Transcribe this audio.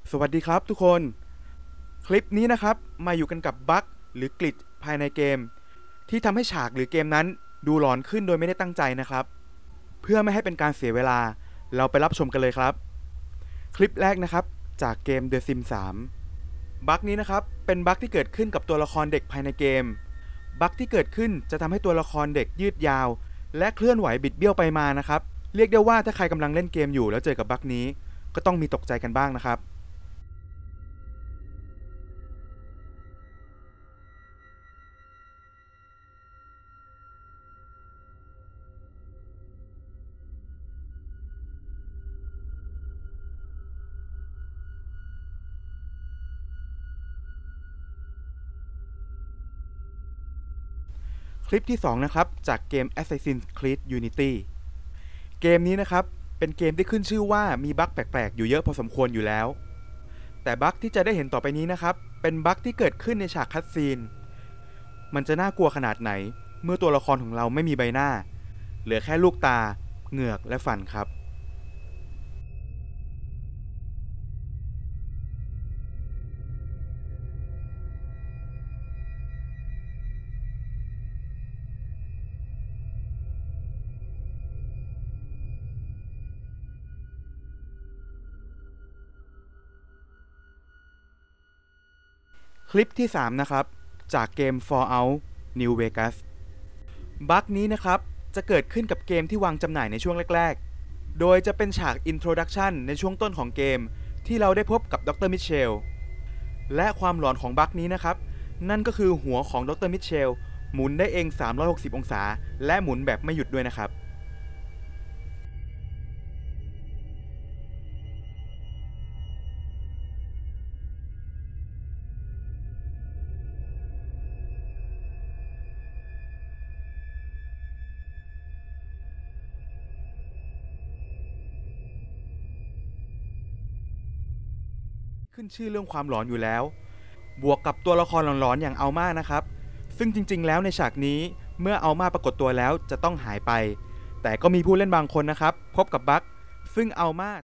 สวัสดีครับทุกคนคลิปนี้นะครับมาอยู่กันกับบั๊กหรือกลิชภายในเกมที่ทำให้ฉากหรือเกมนั้นดูหลอนขึ้นโดยไม่ได้ตั้งใจนะครับเพื่อไม่ให้เป็นการเสียเวลาเราไปรับชมกันเลยครับคลิปแรกนะครับจากเกม The Sims 3บั๊กนี้นะครับเป็นบั๊กที่เกิดขึ้นกับตัวละครเด็กภายในเกมบั๊กที่เกิดขึ้นจะทำให้ตัวละครเด็กยืดยาวและเคลื่อนไหวบิดเบี้ยวไปมานะครับเรียกได้ว่าถ้าใครกำลังเล่นเกมอยู่แล้วเจอกับบั๊กนี้ก็ต้องมีตกใจกันบ้างนะครับคลิปที่2นะครับจากเกม Assassin's Creed Unity เกมนี้นะครับเป็นเกมที่ขึ้นชื่อว่ามีบั๊กแปลกๆอยู่เยอะพอสมควรอยู่แล้วแต่บั๊กที่จะได้เห็นต่อไปนี้นะครับเป็นบั๊กที่เกิดขึ้นในฉากคัตซีนมันจะน่ากลัวขนาดไหนเมื่อตัวละครของเราไม่มีใบหน้าเหลือแค่ลูกตาเหงือกและฟันครับคลิปที่3นะครับจากเกม Fallout New Vegas บั๊กนี้นะครับจะเกิดขึ้นกับเกมที่วางจำหน่ายในช่วงแรกๆโดยจะเป็นฉาก Introduction ในช่วงต้นของเกมที่เราได้พบกับดรมิเชลและความหลอนของบั๊กนี้นะครับนั่นก็คือหัวของดรมิเชลหมุนได้เอง360องศาและหมุนแบบไม่หยุดด้วยนะครับขึ้นชื่อเรื่องความหลอนอยู่แล้วบวกกับตัวละครหลอนๆอย่างอัลม่านะครับซึ่งจริงๆแล้วในฉากนี้เมื่ออัลม่าปรากฏตัวแล้วจะต้องหายไปแต่ก็มีผู้เล่นบางคนนะครับพบกับบั๊กซึ่งอัลม่า